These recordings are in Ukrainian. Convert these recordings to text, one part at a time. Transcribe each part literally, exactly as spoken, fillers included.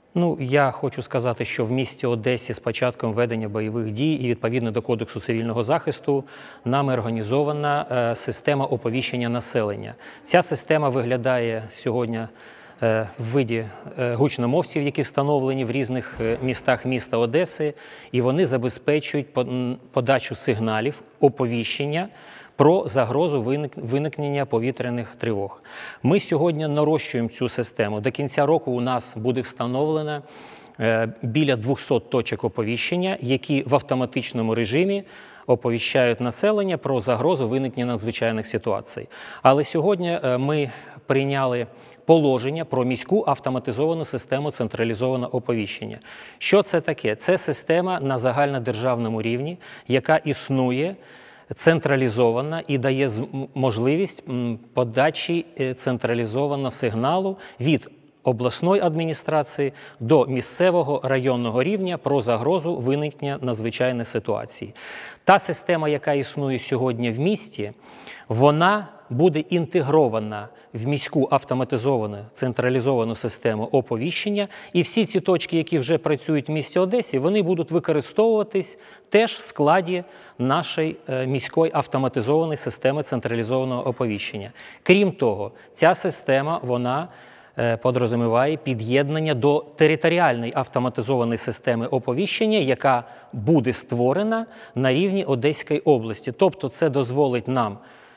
Ну, я хочу сказати, що в місті Одесі з початком ведення бойових дій і відповідно до Кодексу цивільного захисту нами організована е, система оповіщення населення. Ця система виглядає сьогодні е, в виді е, гучномовців, які встановлені в різних е, містах міста Одеси, і вони забезпечують подачу сигналів, оповіщення про загрозу виникнення повітряних тривог. Ми сьогодні нарощуємо цю систему. До кінця року у нас буде встановлено біля двохсот точок оповіщення, які в автоматичному режимі оповіщають населення про загрозу виникнення надзвичайних ситуацій. Але сьогодні ми прийняли положення про міську автоматизовану систему централізованого оповіщення. Що це таке? Це система на загальнодержавному рівні, яка існує централізована і дає можливість подачі централізованого сигналу від обласної адміністрації до місцевого районного рівня про загрозу виникнення надзвичайної ситуації. Та система, яка існує сьогодні в місті, вона буде інтегрована в міську автоматизовану централізовану систему оповіщення, і всі ці точки, які вже працюють в місті Одесі, вони будуть використовуватись теж в складі нашої міської автоматизованої системи централізованого оповіщення. Крім того, ця система, вона подрозуміває під'єднання до територіальної автоматизованої системи оповіщення, яка буде створена на рівні Одеської області. Тобто це дозволить нам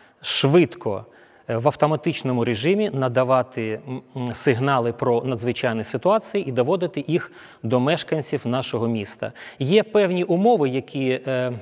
швидко в автоматичному режимі надавати сигнали про надзвичайні ситуації і доводити їх до мешканців нашого міста. Є певні умови, які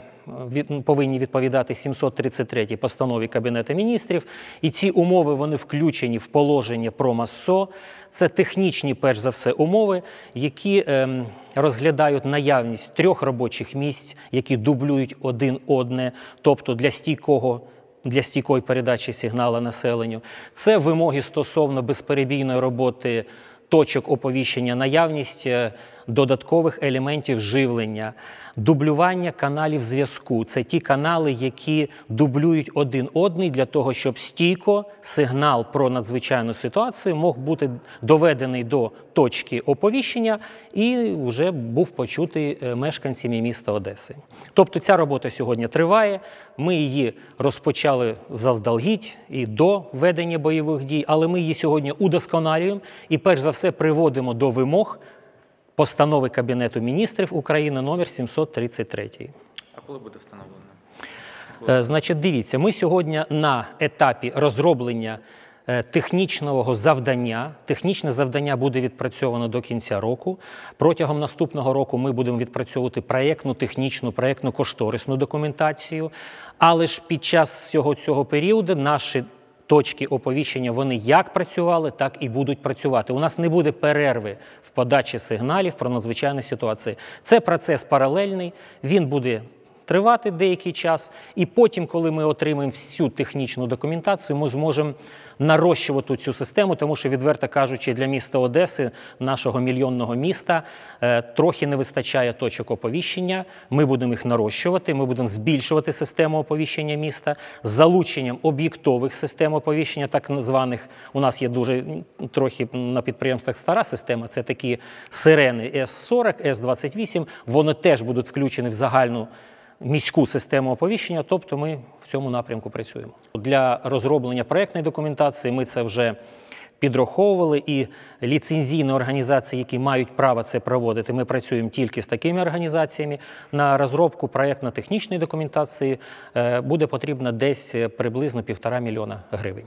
від, повинні відповідати сімсот тридцять третій постанові Кабінету міністрів, і ці умови вони включені в положення про МАССО. Це технічні, перш за все, умови, які е, розглядають наявність трьох робочих місць, які дублюють один одне, тобто для стійкого для стійкої передачі сигналу населенню. Це вимоги стосовно безперебійної роботи точок оповіщення, наявність додаткових елементів живлення, дублювання каналів зв'язку. Це ті канали, які дублюють один одний для того, щоб стійко сигнал про надзвичайну ситуацію мог бути доведений до точки оповіщення і вже був почутий мешканцями міста Одеси. Тобто ця робота сьогодні триває, ми її розпочали заздалегідь і до ведення бойових дій, але ми її сьогодні удосконалюємо і перш за все приводимо до вимог Постанови Кабінету міністрів України номер сімсот тридцять три. А коли буде встановлено? Значить, дивіться, ми сьогодні на етапі розроблення технічного завдання. Технічне завдання буде відпрацьовано до кінця року. Протягом наступного року ми будемо відпрацьовувати проєктну, технічну, проєктно-кошторисну документацію. Але ж під час всього цього періоду наші точки оповіщення, вони як працювали, так і будуть працювати. У нас не буде перерви в подачі сигналів про надзвичайні ситуації. Це процес паралельний, він буде тривати деякий час, і потім, коли ми отримаємо всю технічну документацію, ми зможемо нарощувати цю систему, тому що, відверто кажучи, для міста Одеси, нашого мільйонного міста, трохи не вистачає точок оповіщення. Ми будемо їх нарощувати, ми будемо збільшувати систему оповіщення міста з залученням об'єктових систем оповіщення, так званих. У нас є дуже трохи на підприємствах стара система, це такі сирени ес сорок, ес двадцять вісім, вони теж будуть включені в загальну міську систему оповіщення, тобто ми в цьому напрямку працюємо. Для розроблення проєктної документації ми це вже підраховували, і ліцензійні організації, які мають право це проводити, ми працюємо тільки з такими організаціями. На розробку проєктно-технічної документації буде потрібно десь приблизно півтора мільйона гривень.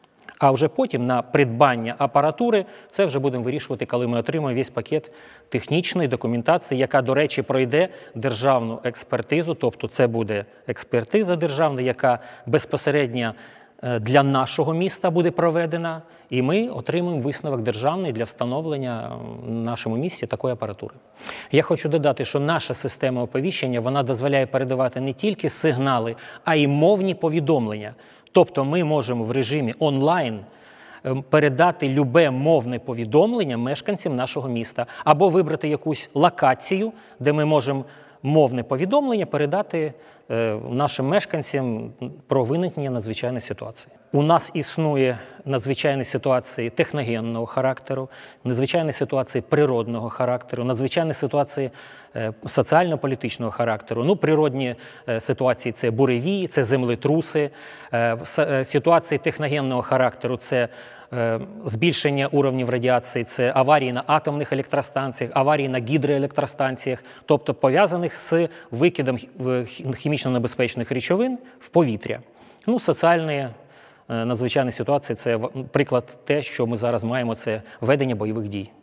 А вже потім на придбання апаратури, це вже будемо вирішувати, коли ми отримаємо весь пакет технічної документації, яка, до речі, пройде державну експертизу, тобто це буде експертиза державна, яка безпосередньо для нашого міста буде проведена, і ми отримаємо висновок державний для встановлення в нашому місті такої апаратури. Я хочу додати, що наша система оповіщення, вона дозволяє передавати не тільки сигнали, а й мовні повідомлення. Тобто ми можемо в режимі онлайн передати любе мовне повідомлення мешканцям нашого міста або вибрати якусь локацію, де ми можемо мовне повідомлення передати е, нашим мешканцям про виникнення надзвичайної ситуації. У нас існує надзвичайні ситуації техногенного характеру, надзвичайні ситуації природного характеру, надзвичайні ситуації е, соціально-політичного характеру. Ну, природні е, ситуації – це буревії, це землетруси. Е, с- ситуації техногенного характеру – це е, збільшення уровнів радіації, це аварії на атомних електростанціях, аварії на гідроелектростанціях, тобто пов'язаних з викидом хі- хімічно небезпечних речовин в повітря. Ну, соціальні е, надзвичайні ситуації – це в- приклад те, що ми зараз маємо – це ведення бойових дій.